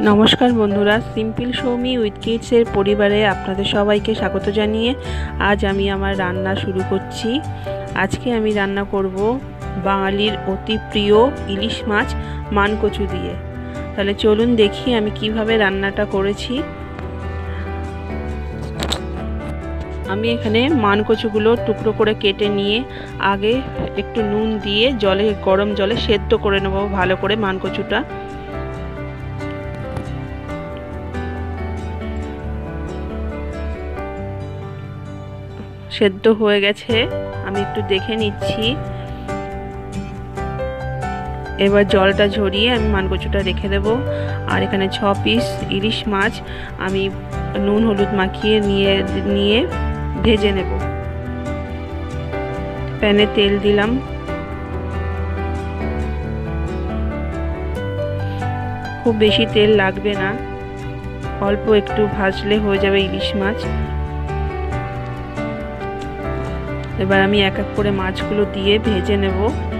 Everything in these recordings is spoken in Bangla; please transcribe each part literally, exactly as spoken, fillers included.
নমস্কার বন্ধুরা, সিম্পল সৌমি উইথ কিডসের পরিবারে আপনাদের সবাইকে স্বাগত জানিয়ে আজ আমি আমার রান্না শুরু করছি। আজকে আমি রান্না করব বাঙালির অতি প্রিয় ইলিশ মাছ মানকচু দিয়ে। তাহলে চলুন দেখি আমি কিভাবে রান্নাটা করেছি। আমি এখানে মানকচুগুলো টুকরো করে কেটে নিয়ে আগে একটু নুন দিয়ে জলে গরম জলে সেদ্ধ করে নেব ভালো করে। মানকচুটা সেদ্ধ হয়ে গেছে, আমি একটু দেখে নিচ্ছি। এবার জলটা ঝরিয়ে আমি মানকচুটা রেখে দেব। আর এখানে ছ পিস ইলিশ মাছ আমি নুন হলুদ মাখিয়ে নিয়ে নিয়ে ভেজে নেব। প্যানে তেল দিলাম, খুব বেশি তেল লাগবে না, অল্প একটু ভাজলে হয়ে যাবে ইলিশ মাছ। এবার আমি এক এক করে মাছগুলো দিয়ে ভেজে নেব।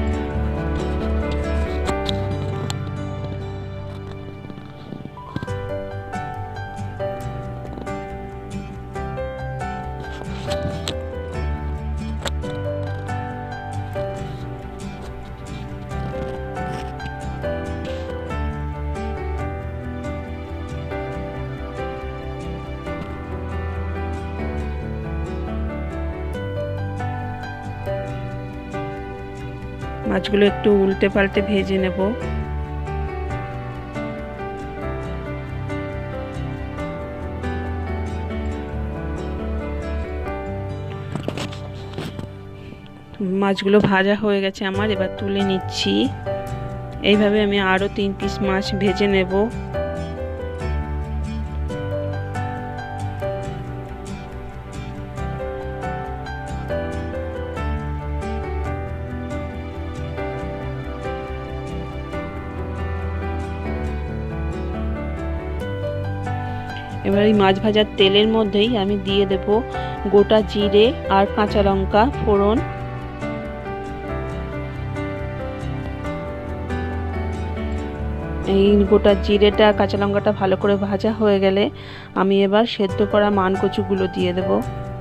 মাছগুলো একটু উল্টে পাল্টে ভেজে নেব। মাছগুলো ভাজা হয়ে গেছে আমার, এবার তুলে নিচ্ছি। এইভাবে আমি আরো তিন পিস মাছ ভেজে নেব। এবার এই মাছ ভাজার তেলের মধ্যেই আমি দিয়ে দেব গোটা জিরে আর কাঁচা লঙ্কা ফোড়ন। এই গোটা জিরেটা কাঁচা লঙ্কাটা ভালো করে ভাজা হয়ে গেলে আমি এবার সেদ্ধ করা মানকচুগুলো দিয়ে দেব।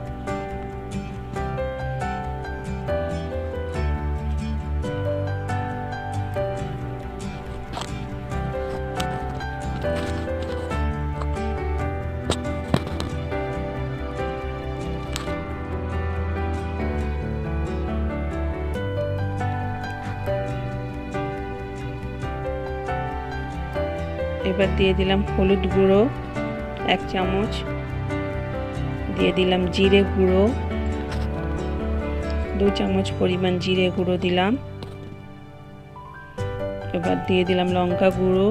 এবার দিয়ে দিলাম হলুদ গুঁড়ো এক চামচ, দিয়ে দিলাম জিরে গুঁড়ো দু চামচ পরিমাণ জিরে গুঁড়ো দিলাম। এবার দিয়ে দিলাম লঙ্কা গুঁড়ো,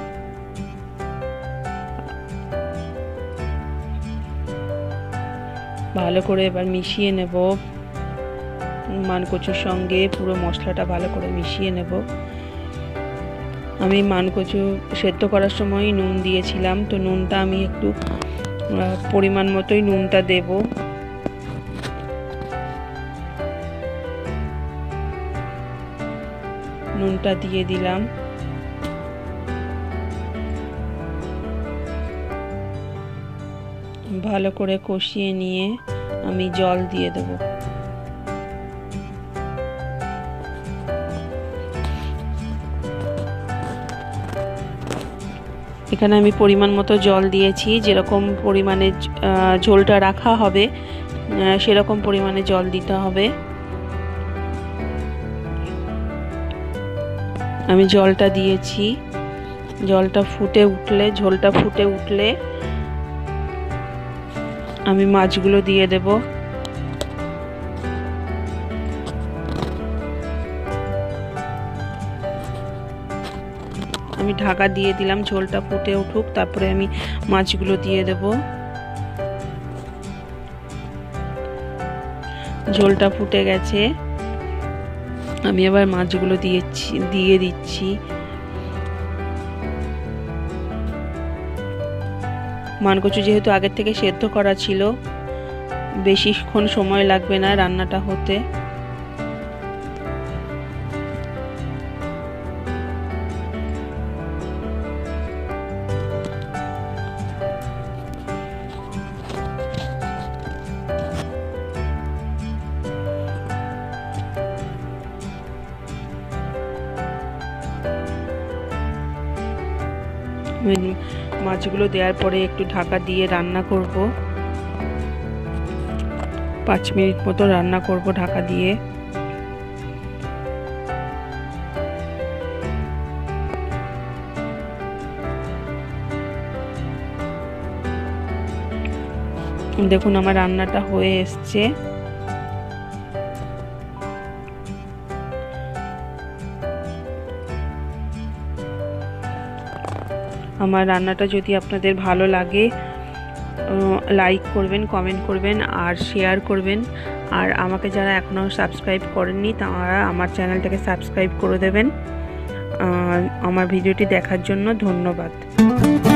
ভালো করে এবার মিশিয়ে নেব। মানকচুর সঙ্গে পুরো মশলাটা ভালো করে মিশিয়ে নেব। আমি মানকচু সেদ্ধ করার সময় নুন দিয়েছিলাম, তো নুনটা আমি একটু পরিমাণ মতোই নুনটা দেব। নুনটা দিয়ে দিলাম। ভালো করে কষিয়ে নিয়ে আমি জল দিয়ে দেব। এখানে আমি পরিমাণ মতো জল দিয়েছি, যেরকম পরিমাণে ঝোলটা রাখা হবে সেরকম পরিমাণে জল দিতে হবে। আমি জলটা দিয়েছি, জলটা ফুটে উঠলে ঝোলটা ফুটে উঠলে আমি মাছগুলো দিয়ে দেব। আমি ঢাকা দিয়ে দিলাম, ঝোলটা ফুটে উঠুক, তারপরে আমি মাছগুলো দিয়ে দেব। ঝোলটা ফুটে গেছে, আমি এবার মাছগুলো দিয়েছি দিয়ে দিচ্ছি। মানকচু যেহেতু আগের থেকে সেদ্ধ করা ছিল, বেশিক্ষণ সময় লাগবে না রান্নাটা হতে। মাছগুলো দেওয়ার পরে একটু ঢাকা দিয়ে রান্না করব, পাঁচ মিনিট মতো রান্না করব ঢাকা দিয়ে। দেখুন আমার রান্নাটা হয়ে এসছে। আমার রান্নাটা যদি আপনাদের ভালো লাগে লাইক করবেন, কমেন্ট করবেন আর শেয়ার করবেন। আর আমাকে যারা এখনও সাবস্ক্রাইব করেননি তারা আমার চ্যানেলটাকে সাবস্ক্রাইব করে দেবেন। আমার ভিডিওটি দেখার জন্য ধন্যবাদ।